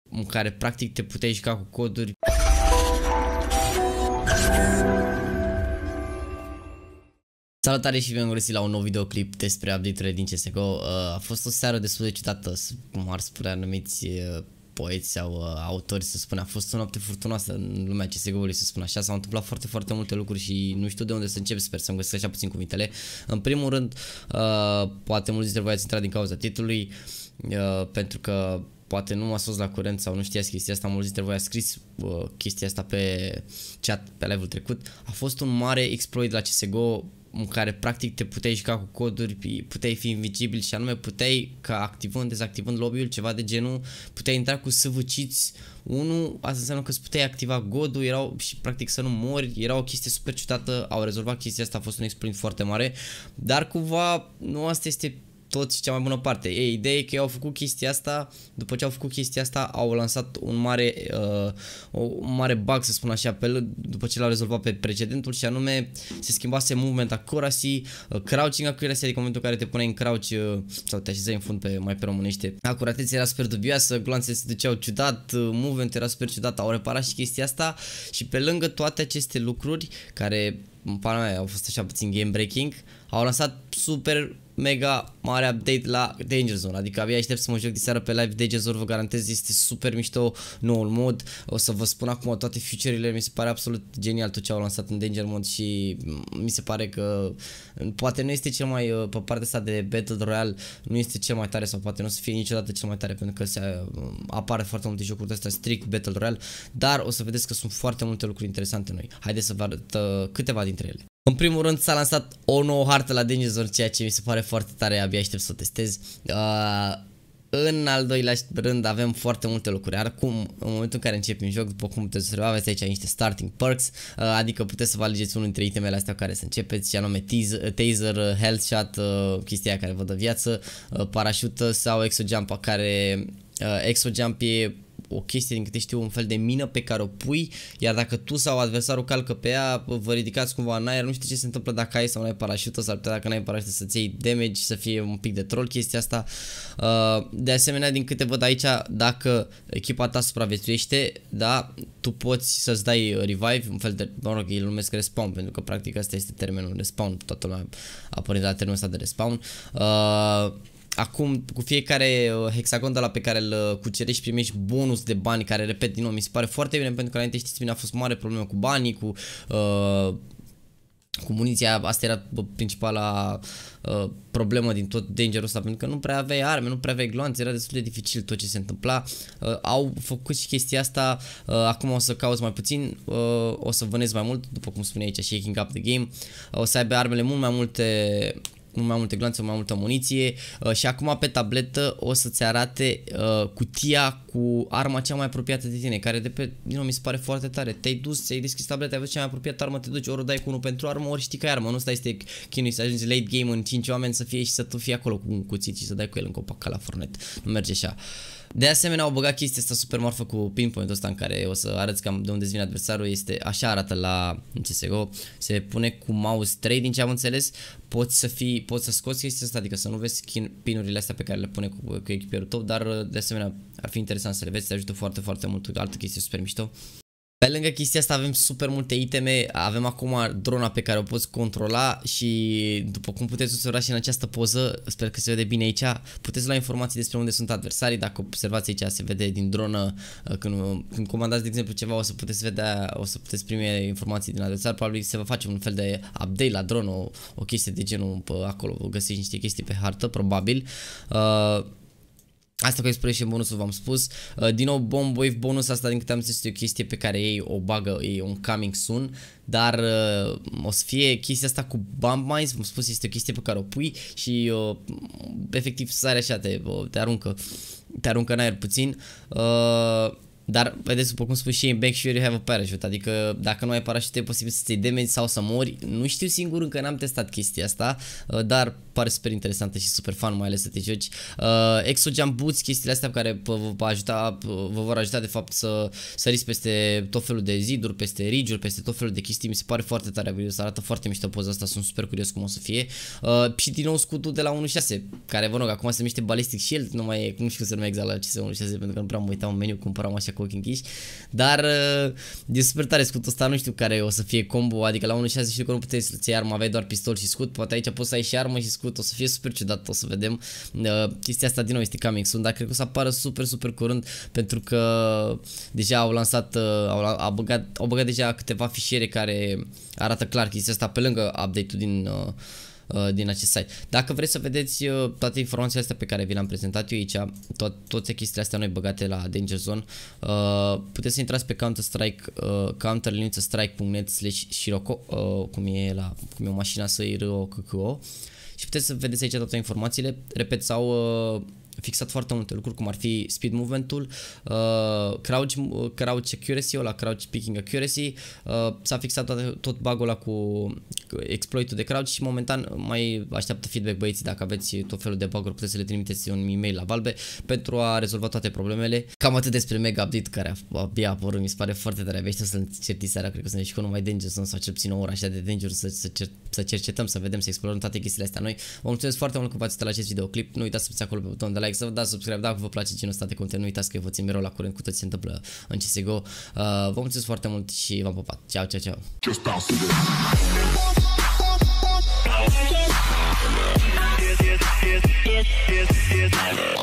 în care practic te puteai juca cu coduri. Salutare și bine am găsit la un nou videoclip despre update-urile din CSGO. A fost o seară destul de ciudată, cum ar spune anumiți poeți sau autori, să spun. A fost o noapte furtunoasă în lumea CSGO-ului, să spun așa. S-au întâmplat foarte multe lucruri și nu știu de unde să încep, sper să-mi găsesc așa puțin cuvintele. În primul rând, poate mulți dintre voi ați intrat din cauza titlului, pentru că poate nu m-ați fost la curent sau nu știați chestia asta, mulți dintre voi ați scris chestia asta pe chat pe live-ul trecut. A fost un mare exploit la CSGO în care practic te puteai juca cu coduri, puteai fi invizibil și anume puteai, ca activând, dezactivând lobby-ul, ceva de genul, puteai intra cu săvârciți. Asta înseamnă că îți puteai activa godul, erau și practic să nu mori, era o chestie super ciudată, au rezolvat chestia asta, a fost un exploit foarte mare, dar cumva nu asta este tot și cea mai bună parte. Ideea e că ei au făcut chestia asta, după ce au făcut chestia asta, au lansat un mare bug, să spun așa, după ce l-au rezolvat pe precedentul, și anume se schimbase movement accuracy, crouching accuracy, adică în momentul în care te puneai în crouch sau te așezai în fund mai pe românește. Acuratețea era super dubioasă, gloanțele se duceau ciudat, movement era super ciudat, au reparat și chestia asta și pe lângă toate aceste lucruri care în pana mea au fost așa puțin game breaking, au lansat super mega mare update la Danger Zone, adică abia aștept să mă joc de seară pe live Danger Zone, vă garantez, este super mișto noul mod. O să vă spun acum toate feature-urile, mi se pare absolut genial tot ce au lansat în Danger Mode și mi se pare că poate nu este cel mai, pe partea asta de Battle Royale, nu este cel mai tare sau poate nu o să fie niciodată cel mai tare, pentru că apare foarte multe jocuri de astea strict Battle Royale, dar o să vedeți că sunt foarte multe lucruri interesante noi. Haideți să vă arăt câteva dintre ele. În primul rând s-a lansat o nouă hartă la Danger Zone, ceea ce mi se pare foarte tare, abia aștept să o testez. În al doilea rând avem foarte multe lucruri. Acum, în momentul în care începi un joc, după cum puteți observa, aveți aici niște starting perks, adică puteți să vă alegeți unul dintre itemele astea care să începeți, și anume taser, health shot, chestia care vă dă viață, parașută sau exojump, care exojump e o chestie, din câte știu, un fel de mină pe care o pui, iar dacă tu sau adversarul calcă pe ea, vă ridicați cumva în aer, nu știu ce se întâmplă dacă ai sau nu ai parașută, sau dacă nu ai parașută să-ți iei damage, să fie un pic de troll chestia asta. De asemenea, din câte văd aici, dacă echipa ta supraviețuiește, da, tu poți să-ți dai revive, un fel de, mă rog, îl numesc respawn, pentru că practic asta este termenul respawn, toată lumea a pornit la termenul ăsta de respawn. Acum, cu fiecare hexagon de la pe care îl cucerești, primești bonus de bani, care, repet din nou, mi se pare foarte bine, pentru că înainte, știți bine, a fost mare problemă cu banii, cu muniția. Asta era principala problemă din tot Danger-ul ăsta, pentru că nu prea aveai arme, nu prea aveai gloanțe, era destul de dificil tot ce se întâmpla. Au făcut și chestia asta, acum o să cauți mai puțin, o să vânezi mai mult, după cum spune aici, shaking up the game, o să aibă armele mult mai multe gloanțe, mai multă muniție, și acum pe tabletă o să-ți arate cutia cu arma cea mai apropiată de tine, care din nou mi se pare foarte tare. Te-ai dus, ți-ai deschis tableta, ai văzut cea mai apropiată armă, te duci, ori o dai cu unul pentru armă, ori știi că ai armă, nu stai să te chinui să ajungi late game în 5 oameni să fie și să tu fii acolo cu un cuțit și să dai cu el în copac ca la Fortnite. Nu merge așa. De asemenea, au băgat chestia asta super marfă cu pinpoint-ul ăsta, în care o să arăți cam de unde vine adversarul. Așa arată la CSGO. Se pune cu mouse 3, din ce am înțeles. Poți să scoți chestia asta, adică să nu vezi pinurile astea pe care le pune cu echipierul tău, dar de asemenea ar fi interesant să le vezi, te ajută foarte mult. Altă chestie super mișto. Pe lângă chestia asta avem super multe iteme, avem acum drona pe care o poți controla și după cum puteți observa și în această poză, sper că se vede bine aici, puteți lua informații despre unde sunt adversarii. Dacă observați aici, se vede din dronă, când comandați de exemplu ceva, o să puteți primi informații din adversar, probabil se va face un fel de update la dronă, o chestie de genul acolo, găsiți niște chestii pe hartă, probabil. Asta cu exploration bonusul v-am spus. Din nou, bomb wave bonus, asta din câte am zis este o chestie pe care ei o bagă, e un coming soon, dar o să fie chestia asta cu bomb mines, v-am spus, este o chestie pe care o pui și efectiv sare așa, te aruncă în aer puțin. Dar, vedeți, după cum spun și în Bank Sure you have a parachute, adică dacă nu ai parașută e posibil să te damage sau să mori. Nu știu singur, încă n-am testat chestia asta, dar pare super interesantă și super fun, mai ales să te joci. Exojump boots, chestiile astea care vă vor ajuta de fapt să săriți peste tot felul de ziduri, peste ridge-uri, peste tot felul de chestii. Mi se pare foarte tare, arată foarte mișto poza asta, sunt super curios cum o să fie. Și din nou scutul de la 1.6, care vă rog, acum se numește Ballistic Shield, nu mai e, nu știu cum se numește exact la CS 1.6 pentru că nu prea mă uitam în meniu, cumpăram așa cu ochii închiși. Dar e super tare scutul ăsta, nu știu care o să fie combo, adică la 1.6 știu că nu puteai să-ți iei armă, aveai doar pistol și scut, poate aici poți să ai și armă și scut, o să fie super ciudat, o să vedem. Chestia asta din nou este coming soon, dar cred că o să apară super curând, pentru că deja au lansat, au băgat deja câteva fișiere care arată clar chestia asta pe lângă update-ul din acest site. Dacă vreți să vedeți toate informațiile astea pe care vi le-am prezentat eu aici, toate chestiile astea noi băgate la Danger Zone, puteți să intrați pe counter-strike.net/Shiroko, cum e o mașină să IROKKO, și puteți să vedeți aici toate informațiile. Repet, s-au fixat foarte multe lucruri, cum ar fi speed movement-ul, crouch accuracy-ul, la crouch picking accuracy, s-a fixat tot bug-ul ăla cu exploit-ul de crouch și momentan mai așteaptă feedback băieții. Dacă aveți tot felul de bug-uri, puteți să le trimiteți un e-mail la Valve pentru a rezolva toate problemele. Cam atât despre mega update care abia a apărut, mi se pare foarte tare. Abia să-l certi seara, cred că sunt și cu numai Danger Zone sau cel puțin o oră așa de Danger să cercetăm, să vedem, să explorăm toate chestiile astea noi. Vă mulțumesc foarte mult că v-ați uitat la acest videoclip. Nu uitați să apăsați acolo pe butonul de like, să vă dați subscribe dacă vă place genul ăsta de content. Nu uitați că vă țin mereu la curent cu tot ce se întâmplă în CSGO. Vă mulțumesc foarte mult și v-am pupat. Ciao, ciao, ciao.